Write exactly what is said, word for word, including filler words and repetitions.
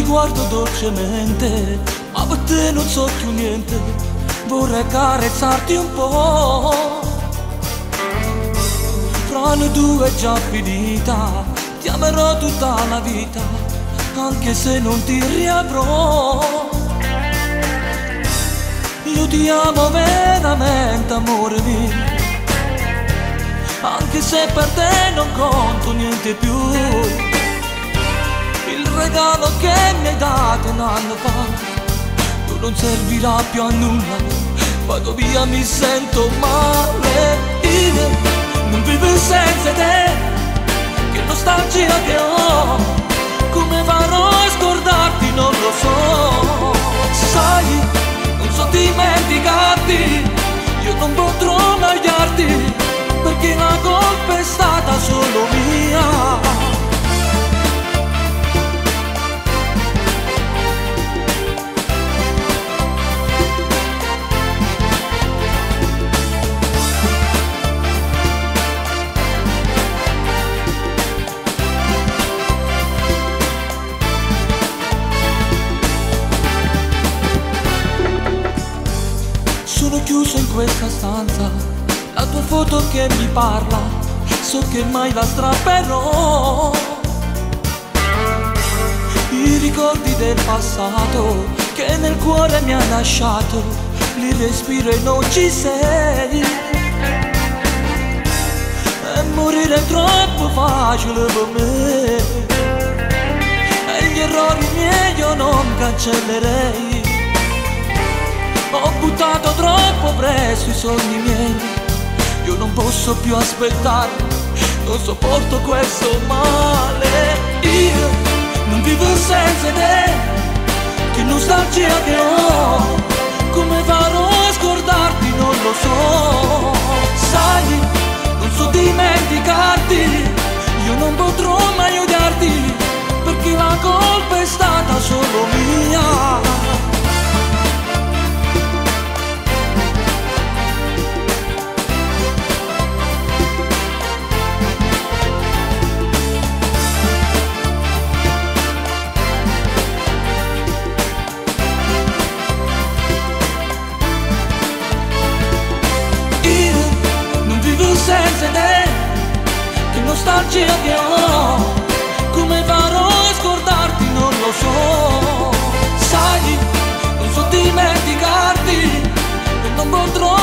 guardo dolcemente, ma per te non so più niente. Vorrei carezzarti un po'. Fra noi due è già finita, ti amerò tutta la vita, anche se non ti riavrò. Io ti amo veramente, amore mio, anche se per te non conto niente più. Il regalo che mi hai dato un anno fa non servirà più a nulla, vado via, mi sento male. Io non vivo senza te, che nostalgia che ho, come farò a scordarti non lo so. Sai, non so dimenticarti, io non potrò mai odiarti, perché la colpa è stata solo mia. Sono chiuso in questa stanza, la tua foto che mi parla, so che mai la strapperò. I ricordi del passato che nel cuore mi ha lasciato, li respiro e non ci sei. E morire è troppo facile per me, e gli errori miei io non cancellerei. Ho buttato troppo presto i sogni miei, io non posso più aspettare, non sopporto questo male. Io non vivo senza te, che nostalgia che ho, come farò a scordarti non lo so. Sai, non so dimenticarti, io non potrò mai odiarti, perché la colpa è stata solo mia. Senza te, che nostalgia che ho, come farò a scordarti non lo so. Sai, non so dimenticarti, e non potrò